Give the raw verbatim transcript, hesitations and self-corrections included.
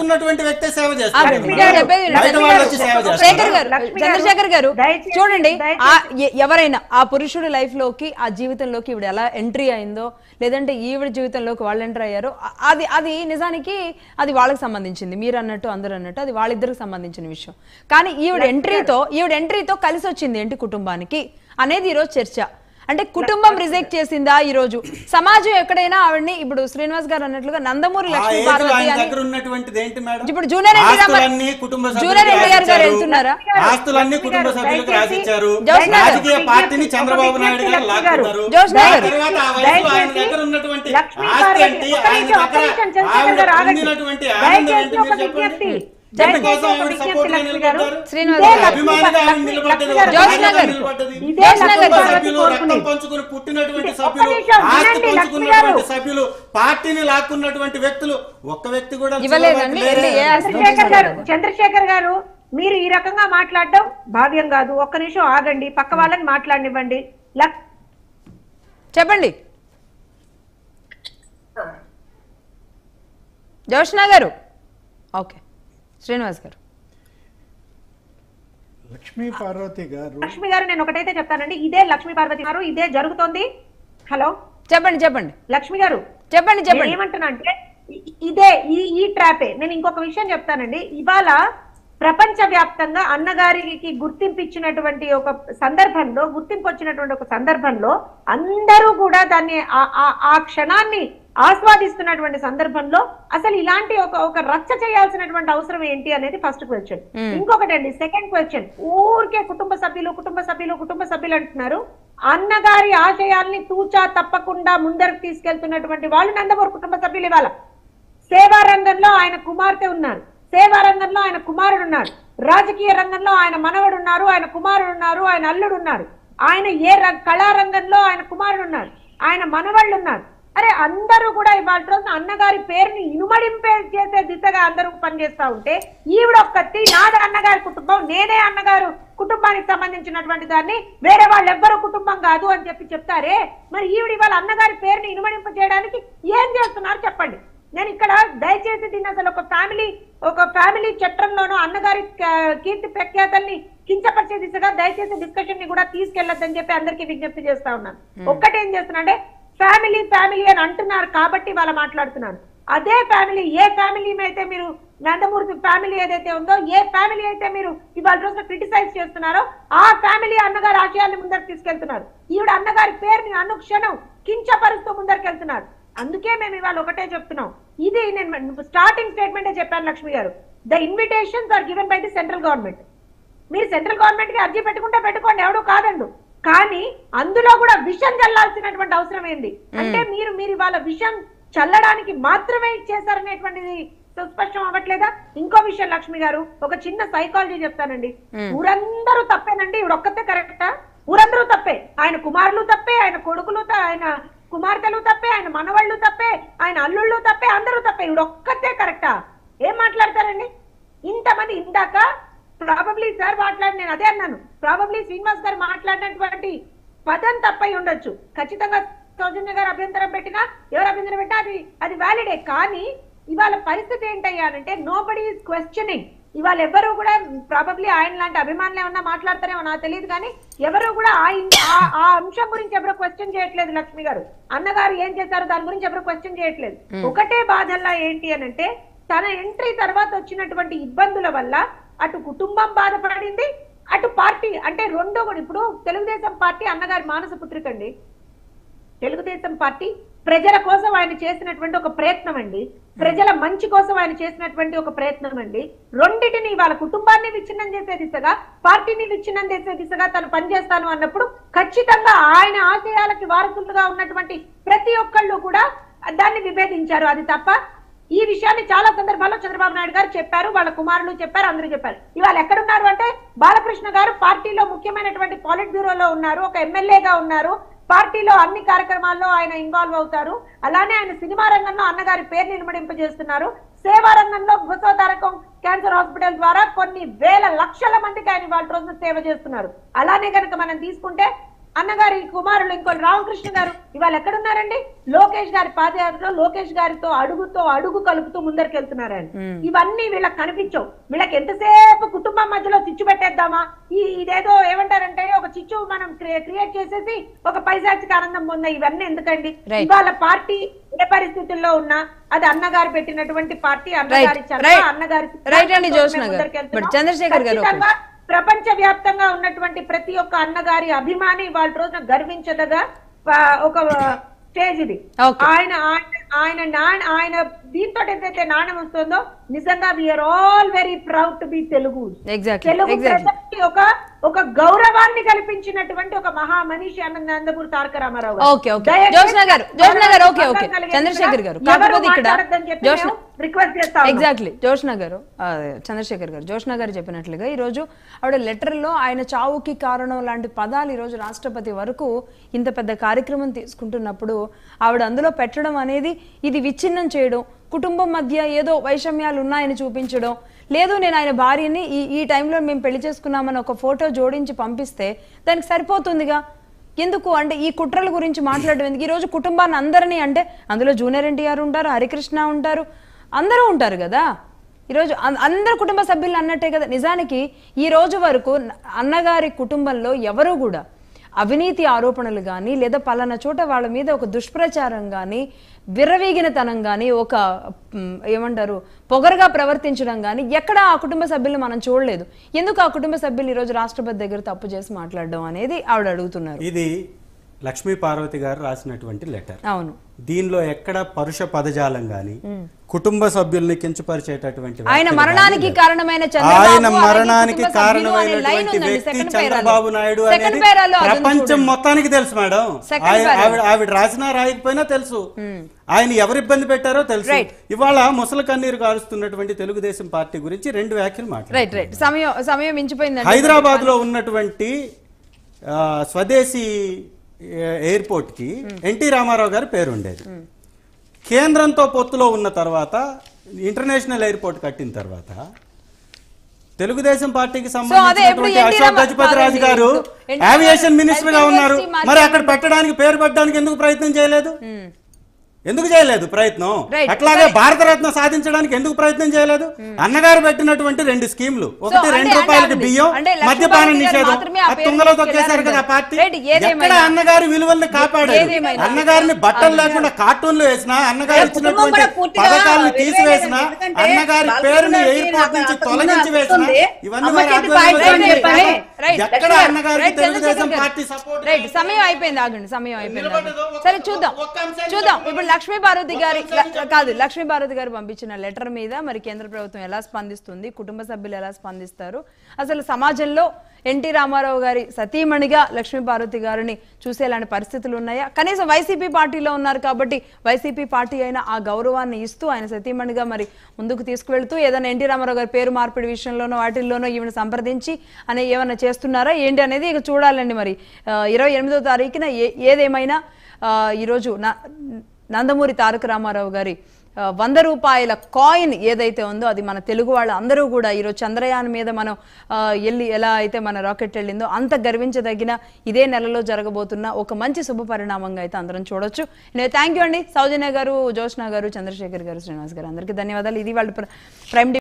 ఉన్నటువంటి వ్యక్తే సేవ చేస్తారు. చంద్రశేఖర్ గారు చూడండి, ఎవరైనా ఆ పురుషుడి లైఫ్ లోకి ఆ జీవితంలోకి ఈవిడ ఎలా ఎంట్రీ అయిందో లేదంటే ఈవిడ జీవితంలోకి వాళ్ళు ఎంటర్ అయ్యారో అది అది నిజానికి అది వాళ్ళకి సంబంధించింది. మీరు అన్నట్టు అందరూ అన్నట్టు అది వాళ్ళిద్దరికి సంబంధించిన విషయం. కానీ ఈవిడ ఎంట్రీతో ఈవిడ ఎంట్రీతో కలిసి వచ్చింది ఏంటి కుటుంబానికి అనేది ఈరోజు చర్చ. అంటే కుటుంబం రిజెక్ట్ చేసిందా ఈ రోజు? సమాజం ఎక్కడైనా ఆవిడని ఇప్పుడు శ్రీనివాస్ గారు అన్నట్లుగా నందమూరి లక్ష్మీ పార్వతి అని ఇప్పుడు జూనియర్ జూనియర్ ఎన్టీఆర్ గారు వెళ్తున్నారా? ఆస్తులన్నీ కుటుంబ సభ్యులకు రాసిచ్చారు. రాజకీయ పార్టీని చంద్రబాబు నాయుడు గారు లాక్కున్నారు. తర్వాత ఆ వయసులో ఆయన దగ్గర ఉన్నటువంటి ఆస్తి ఏంటి, ఆయన దగ్గర ఆవిడ పొందినటువంటి ఆనందం ఏంటి మీరు చెప్పండి. పుట్టినటువంటి సభ్యులు, ఆస్తి పంచుకున్నటువంటి సభ్యులు, పార్టీని లాక్కున్నటువంటి వ్యక్తులు ఒక్క వ్యక్తి కూడా ఇవ్వలేదండి. చంద్రశేఖర్ గారు, మీరు ఈ రకంగా మాట్లాడడం భావ్యం కాదు. ఒక్క నిమిషం ఆగండి, పక్క వాళ్ళని మాట్లాడనివ్వండి. చెప్పండి జోష్నా గారు. ఓకే, శ్రీనివాస్ గారు. లక్ష్మీ పార్వతి గారు లక్ష్మి గారు నేను ఒకటైతే చెప్తానండి, ఇదే లక్ష్మీ పార్వతి గారు, ఇదే జరుగుతోంది. హలో చెప్పండి చెప్పండి లక్ష్మి గారు, చెప్పండి చెప్పండి. ఏమంటున్నా అంటే ఇదే ఈ ఈ ట్రాపే. నేను ఇంకొక విషయం చెప్తానండి. ఇవాళ ప్రపంచ వ్యాప్తంగా అన్నగారికి గుర్తింపు ఇచ్చినటువంటి ఒక సందర్భంలో, గుర్తింపు వచ్చినటువంటి ఒక సందర్భంలో అందరూ కూడా దాన్ని ఆ క్షణాన్ని ఆస్వాదిస్తున్నటువంటి సందర్భంలో అసలు ఇలాంటి ఒక ఒక రచ్చ చేయాల్సినటువంటి అవసరం ఏంటి అనేది ఫస్ట్ క్వశ్చన్. ఇంకొకటి అండి, సెకండ్ క్వశ్చన్, ఊరికే కుటుంబ సభ్యులు కుటుంబ సభ్యులు కుటుంబ సభ్యులు అంటున్నారు. అన్నగారి ఆశయాల్ని తూచా తప్పకుండా ముందరకు తీసుకెళ్తున్నటువంటి వాళ్ళు నందమూరి కుటుంబ సభ్యులు. ఇవాళ సేవా రంగంలో ఆయన కుమార్తె ఉన్నారు, సేవా రంగంలో ఆయన కుమారుడు ఉన్నారు, రాజకీయ రంగంలో ఆయన మనవడు ఉన్నారు, ఆయన కుమారుడు ఉన్నారు, ఆయన అల్లుడు ఉన్నారు, ఆయన ఏ కళారంగంలో ఆయన కుమారుడు ఉన్నారు, ఆయన మనవాళ్ళు ఉన్నారు. అరే అందరూ కూడా ఇవాళ రోజున అన్నగారి పేరుని ఇనుమడింపే చేసే దిశగా అందరూ పనిచేస్తా ఉంటే ఈవిడ ఒక్కటి నాది అన్నగారి కుటుంబం, నేనే అన్నగారు కుటుంబానికి సంబంధించినటువంటి దాన్ని, వేరే వాళ్ళు ఎవ్వరూ కుటుంబం కాదు అని చెప్పి చెప్తారే. మరి ఈవిడ ఇవాళ అన్నగారి పేరుని ఇనుమడింప చేయడానికి ఏం చేస్తున్నారు చెప్పండి. నేను ఇక్కడ దయచేసి దీన్ని అసలు ఒక ఫ్యామిలీ ఒక ఫ్యామిలీ చట్టంలోనూ అన్నగారి కీర్తి ప్రఖ్యాతల్ని కించపరిచే దిశగా దయచేసి డిస్కషన్ ని కూడా తీసుకెళ్లొద్దని చెప్పి అందరికీ విజ్ఞప్తి చేస్తా ఉన్నాను. ఒక్కటేం చేస్తున్నా అంటే ఫ్యామిలీ ఫ్యామిలీ అని అంటున్నారు కాబట్టి వాళ్ళ మాట్లాడుతున్నాను. అదే ఫ్యామిలీ, ఏ ఫ్యామిలీ అయితే మీరు నందమూరి ఫ్యామిలీ ఏదైతే ఉందో, ఏ ఫ్యామిలీ అయితే మీరు ఇవాళ రోజున క్రిటిసైజ్ చేస్తున్నారో ఆ ఫ్యామిలీ అన్నగారి ఆశయాన్ని ముందరకు తీసుకెళ్తున్నారు. ఈవిడ అన్నగారి పేరుని అనుక్షణం కించపరుస్తూ ముందరికెళ్తున్నారు. అందుకే మేము ఇవాళ ఒకటే చెప్తున్నాం, ఇది నేను స్టార్టింగ్ స్టేట్మెంటే చెప్పాను లక్ష్మి గారు, the invitations are given by the central government. మీరు సెంట్రల్ గవర్నమెంట్ కి అర్జీ పెట్టుకుంటే పెట్టుకోండి, ఎవడో కాదండు. కానీ అందులో కూడా విషం చల్లాల్సినటువంటి అవసరం ఏంది అంటే మీరు మీరు ఇవాళ విషం చల్లడానికి మాత్రమే చేశారనేటువంటిది సుస్పష్టం అవ్వట్లేదా? ఇంకో విషయం లక్ష్మి గారు, ఒక చిన్న సైకాలజీ చెప్తానండి. ఊరందరూ తప్పేనండి, ఇవిడ ఒక్కతే కరెక్టా? ఊరందరూ తప్పే, ఆయన కుమారులు తప్పే, ఆయన కొడుకులు, ఆయన కుమార్తెలు తప్పే, ఆయన మనవాళ్ళు తప్పే, ఆయన అల్లుళ్ళు తప్పే, అందరూ తప్పే, ఇవిడ ఒక్కతే కరెక్టా? ఏం మాట్లాడతారండి ఇంతమంది? ఇందాక ప్రాబబ్లీ సార్ మాట్లాడి, నేను అదే అన్నాను, ప్రాబబ్లీ శ్రీనివాస్ గారు మాట్లాడినటువంటి పదం తప్పై ఉండొచ్చు. ఖచ్చితంగా సౌజన్య గారు అభ్యంతరం పెట్టినా, ఎవరు అభ్యంతరం పెట్టినా అది అది వ్యాలిడే. కానీ ఇవాళ పరిస్థితి ఏంటయ్యానంటే నో బడీ ఈజ్ క్వశ్చనింగ్. ఇవాళ ఎవరు కూడా ప్రాబబ్లీ ఆయన లాంటి అభిమానులు ఏమన్నా మాట్లాడతారేమో నాకు తెలియదు, కానీ ఎవరు కూడా ఆ అంశం గురించి ఎవరు క్వశ్చన్ చేయట్లేదు. లక్ష్మి గారు అన్నగారు ఏం చేశారు దాని గురించి ఎవరు క్వశ్చన్ చేయట్లేదు. ఒకటే బాధల్లా ఏంటి అనంటే తన ఎంట్రీ తర్వాత వచ్చినటువంటి ఇబ్బందుల వల్ల అటు కుటుంబం బాధపడింది, అటు పార్టీ అంటే రెండో కూడా. ఇప్పుడు తెలుగుదేశం పార్టీ అన్నగారి మానస పుత్రిక అండి. తెలుగుదేశం పార్టీ ప్రజల కోసం ఆయన చేసినటువంటి ఒక ప్రయత్నం అండి, ప్రజల మంచి కోసం ఆయన చేసినటువంటి ఒక ప్రయత్నం అండి. రెండింటిని వాళ్ళ కుటుంబాన్ని విచ్ఛిన్నం చేసే దిశగా, పార్టీని విచ్ఛిన్నం చేసే దిశగా తను పనిచేస్తాను అన్నప్పుడు ఖచ్చితంగా ఆయన ఆశయాలకి వారసులుగా ఉన్నటువంటి ప్రతి ఒక్కళ్ళు కూడా దాన్ని విభేదించారు. అది తప్ప ఈ విషయాన్ని చాలా సందర్భాల్లో చంద్రబాబు నాయుడు గారు చెప్పారు, వాళ్ళ కుమారులు చెప్పారు, అందరూ చెప్పారు. ఇవాళ ఎక్కడున్నారు అంటే బాలకృష్ణ గారు పార్టీలో ముఖ్యమైనటువంటి పాలిట్ బ్యూరోలో ఉన్నారు, ఒక ఎమ్మెల్యేగా ఉన్నారు, పార్టీలో అన్ని కార్యక్రమాల్లో ఆయన ఇన్వాల్వ్ అవుతారు. అలానే ఆయన సినిమా రంగంలో అన్నగారి పేరు నిలబడింపజేస్తున్నారు. సేవా రంగంలో బృహతారకం క్యాన్సర్ హాస్పిటల్ ద్వారా కొన్ని వేల లక్షల మందికి ఆయన వాళ్ళ రోజున సేవ చేస్తున్నారు. అలానే కనుక మనం తీసుకుంటే అన్నగారి కుమారులు ఇంకోటి రామకృష్ణ గారు ఇవాళ ఎక్కడున్నారండి? లోకేష్ గారి పాదయాత్రలో లోకేష్ గారితో అడుగుతో అడుగు కలుపుతూ ముందరికెళ్తున్నారండి. ఇవన్నీ వీళ్ళకి కనిపించవు. వీళ్ళకి ఎంతసేపు కుటుంబం మధ్యలో చిచ్చు పెట్టేద్దామా, ఈ ఇదేదో ఏమంటారంటే ఒక చిచ్చు మనం క్రియేట్ చేసేసి ఒక పైశాచిక ఆనందం పొందా, ఇవన్నీ ఎందుకండి? ఇవాళ పార్టీ ఏ పరిస్థితుల్లో ఉన్నా అది అన్నగారు పెట్టినటువంటి పార్టీ, అన్నగారి అన్నగారి చంద్రశేఖర్ గారు ప్రపంచ వ్యాప్తంగా ఉన్నటువంటి ప్రతి ఒక్క అన్నగారి అభిమాని వాళ్ళ రోజున గర్వించదగా ఒక స్టేజ్ ఇది. ఆయన ఆయన నాణ ఆయన దీంతో ఏదైతే నాణ్యం వస్తుందో నిజంగా we are all very proud to be Telugu. Telugu ప్రజలకి ఒక ఒక గౌరవాన్ని కల్పించినటువంటి ఒక మహా మనిషి అన్న నందమూరి తారక రామారావు చంద్రశేఖర్ గారు. రిక్వెస్ట్ చేస్తా ఎగ్జాక్ట్లీ జోష్న గారు చంద్రశేఖర్ గారు జోష్న గారు చెప్పినట్లుగా ఈ రోజు ఆవిడ లెటర్ లో ఆయన చావుకి కారణం లాంటి పదాలు ఈ రోజు రాష్ట్రపతి వరకు ఇంత పెద్ద కార్యక్రమం తీసుకుంటున్నప్పుడు ఆవిడ అందులో పెట్టడం అనేది ఇది విచ్ఛిన్నం చేయడం, కుటుంబం మధ్య ఏదో వైషమ్యాలు ఉన్నాయని చూపించడం, లేదు నేను ఆయన భార్యని ఈ ఈ టైంలో మేము పెళ్లి చేసుకున్నామని ఒక ఫోటో జోడించి పంపిస్తే దానికి సరిపోతుందిగా. ఎందుకు అంటే ఈ కుట్రల గురించి మాట్లాడడం ఎందుకు? ఈ రోజు కుటుంబాన్ని అందరినీ అంటే అందులో జూనియర్ ఎన్టీఆర్ ఉంటారు, హరికృష్ణ ఉంటారు, అందరూ ఉంటారు కదా. ఈరోజు అందరు కుటుంబ సభ్యులు అన్నట్టే కదా. నిజానికి ఈ రోజు వరకు అన్నగారి కుటుంబంలో ఎవరు కూడా అవినీతి ఆరోపణలు కానీ లేదా పలానా చోట వాళ్ళ మీద ఒక దుష్ప్రచారం కానీ విర్రవీగినతనం కానీ ఒక ఏమంటారు పొగరుగా ప్రవర్తించడం కానీ ఎక్కడ ఆ కుటుంబ సభ్యులు మనం చూడలేదు. ఎందుకు ఆ కుటుంబ సభ్యులు ఈరోజు రాష్ట్రపతి దగ్గర తప్పు చేసి మాట్లాడడం అనేది ఆవిడ అడుగుతున్నారు. ఇది లక్ష్మీ పార్వతి గారు రాసినటువంటి లెటర్. అవును, దీనిలో ఎక్కడ పరుష పదజాలం గాని కుటుంబ సభ్యుల్ని కించపరిచేటటువంటి ఆయన మరణానికి కారణమైన ఆయన మరణానికి కారణమైనటువంటి వ్యక్తి చంద్రబాబు నాయుడు అనేది ప్రపంచం మొత్తానికి తెలుసు మేడం. ఆవిడ ఆవిడ రాసినా రాయకపోయినా తెలుసు. ఆయన ఎవరు ఇబ్బంది పెట్టారో తెలుసు. ఇవాళ ముసలి కన్నీరు కారుస్తున్నటువంటి తెలుగుదేశం పార్టీ గురించి రెండు వ్యాఖ్యలు మాట్లాడారు. హైదరాబాద్ లో ఉన్నటువంటి స్వదేశీ ఎయిర్పోర్ట్ కి ఎన్టీ రామారావు గారి పేరు ఉండేది. కేంద్రంతో పొత్తులో ఉన్న తర్వాత ఇంటర్నేషనల్ ఎయిర్పోర్ట్ కట్టిన తర్వాత తెలుగుదేశం పార్టీకి సంబంధించినటువంటి అశోక్ గజపతి రాజు గారు ఏవియేషన్ మినిస్టర్ గా ఉన్నారు. మరి అక్కడ పెట్టడానికి పేరు పెట్టడానికి ఎందుకు ప్రయత్నం చేయలేదు? ఎందుకు చేయలేదు ప్రయత్నం? అట్లాగే భారతరత్న సాధించడానికి ఎందుకు ప్రయత్నం చేయలేదు? అన్నగారు పెట్టినటువంటి రెండు స్కీమ్లు, ఒకటి రెండు రూపాయలకి బియ్యం, మద్యపాన నిషేధం, తుంగలో తొక్కేశారు కదా పార్టీ. ఎక్కడ అన్నగారి విలువల్ని కాపాడారు? అన్నగారిని బట్టలు లేకుండా కార్టూన్లు వేసినా, అన్నగారు ఇచ్చినటువంటి పథకాలను తీసివేసినా, అన్నగారి పేరుని ఎయిర్పోర్ట్ నుంచి తొలగించి వేసినా, ఇవన్నీ ఎక్కడ అన్నగారికి తెలుగుదేశం పార్టీ సపోర్ట్. సమయం అయిపోయింది, ఆగండి, సమయం అయిపోయింది. సరే చూద్దాం చూద్దాం ఇప్పుడు లక్ష్మీ పార్వతి గారి కాదు లక్ష్మీ పార్వతి గారు పంపించిన లెటర్ మీద మరి కేంద్ర ప్రభుత్వం ఎలా స్పందిస్తుంది, కుటుంబ సభ్యులు ఎలా స్పందిస్తారు, అసలు సమాజంలో ఎన్టీ రామారావు గారి సతీమణిగా లక్ష్మీ పార్వతి గారిని చూసేలాంటి పరిస్థితులు ఉన్నాయా? కనీసం వైసీపీ పార్టీలో ఉన్నారు కాబట్టి వైసీపీ పార్టీ అయినా ఆ గౌరవాన్ని ఇస్తూ ఆయన సతీమణిగా మరి ముందుకు తీసుకువెళ్తూ ఏదైనా ఎన్టీ రామారావు గారి పేరు మార్పిడి విషయంలోనో వాటిల్లోనో ఈమెను సంప్రదించి అనే ఏమైనా చేస్తున్నారా ఏంటి అనేది ఇక చూడాలండి. మరి ఇరవై ఎనిమిదో తారీఖున ఏదేమైనా ఈరోజు నందమూరి తారక రామారావు గారి వంద రూపాయల కాయిన్ ఏదైతే ఉందో అది మన తెలుగు వాళ్ళు అందరూ కూడా ఈరోజు చంద్రయాన్ మీద మనం వెళ్ళి ఎలా అయితే మన రాకెట్ వెళ్ళిందో అంత గర్వించదగిన ఇదే నెలలో జరగబోతున్న ఒక మంచి శుభ పరిణామంగా అయితే అందరం చూడొచ్చు. నేను థ్యాంక్ యూ అండి. సౌజన్య గారు, జోష్న గారు, చంద్రశేఖర్ గారు, శ్రీనివాస్ గారు, అందరికీ ధన్యవాదాలు. ఇది వాళ్ళ ప్రైమ్